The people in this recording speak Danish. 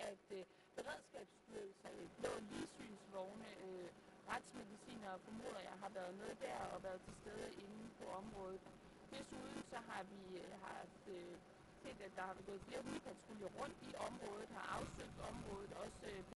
at beredskabsstyrelsen, blå ligsynsvogne, retsmedicinere formoder jeg har været med der og været til stede inde på området. Desuden så har vi haft set, at der har gået flere hundepatruljer rundt i området, har afsøgt området, også